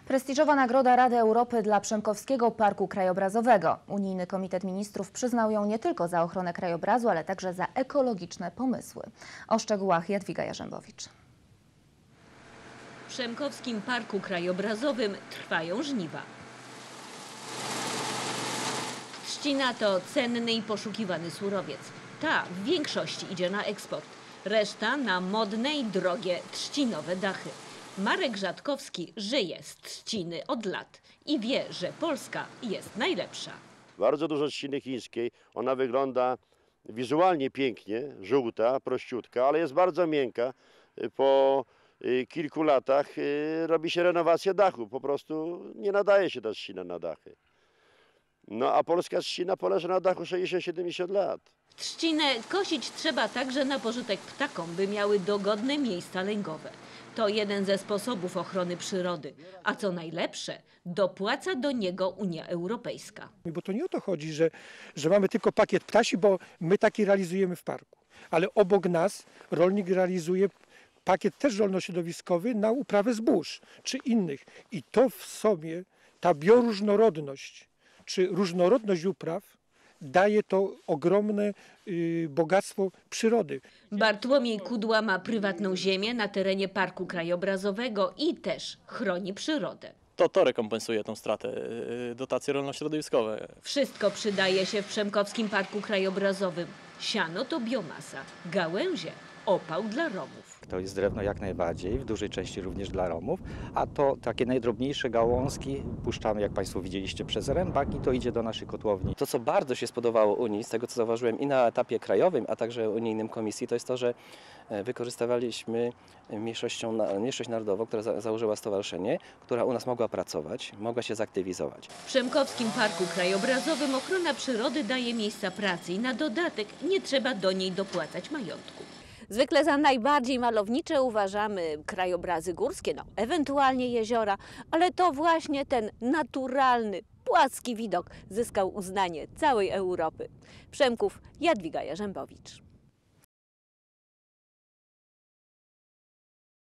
Prestiżowa nagroda Rady Europy dla Przemkowskiego Parku Krajobrazowego. Unijny Komitet Ministrów przyznał ją nie tylko za ochronę krajobrazu, ale także za ekologiczne pomysły. O szczegółach Jadwiga Jarzębowicz. W Przemkowskim Parku Krajobrazowym trwają żniwa. Trzcina to cenny i poszukiwany surowiec. Ta w większości idzie na eksport, reszta na modne i drogie trzcinowe dachy. Marek Rzadkowski żyje z trzciny od lat i wie, że Polska jest najlepsza. Bardzo dużo trzciny chińskiej. Ona wygląda wizualnie pięknie, żółta, prościutka, ale jest bardzo miękka. Po kilku latach robi się renowacja dachu. Po prostu nie nadaje się ta trzcina na dachy. No a polska trzcina poleży na dachu 60-70 lat. Trzcinę kosić trzeba także na pożytek ptakom, by miały dogodne miejsca lęgowe. To jeden ze sposobów ochrony przyrody. A co najlepsze, dopłaca do niego Unia Europejska. Bo to nie o to chodzi, że mamy tylko pakiet ptasi, bo my taki realizujemy w parku. Ale obok nas rolnik realizuje pakiet też rolno-środowiskowy na uprawę zbóż czy innych. I to w sobie, ta bioróżnorodność czy różnorodność upraw daje to ogromne bogactwo przyrody. Bartłomiej Kudła ma prywatną ziemię na terenie Parku Krajobrazowego i też chroni przyrodę. To rekompensuje tą stratę, dotacje rolno-środowiskowe. Wszystko przydaje się w Przemkowskim Parku Krajobrazowym. Siano to biomasa, gałęzie opał dla romów. To jest drewno jak najbardziej, w dużej części również dla romów, a to takie najdrobniejsze gałązki puszczamy, jak Państwo widzieliście, przez rębak i to idzie do naszej kotłowni. To, co bardzo się spodobało Unii, z tego co zauważyłem i na etapie krajowym, a także unijnym komisji, to jest to, że wykorzystywaliśmy mniejszość narodową, która założyła stowarzyszenie, która u nas mogła pracować, mogła się zaktywizować. W Przemkowskim Parku Krajobrazowym ochrona przyrody daje miejsca pracy i na dodatek nie trzeba do niej dopłacać majątku. Zwykle za najbardziej malownicze uważamy krajobrazy górskie, ewentualnie jeziora, ale to właśnie ten naturalny, płaski widok zyskał uznanie całej Europy. Przemków, Jadwiga Jarzębowicz.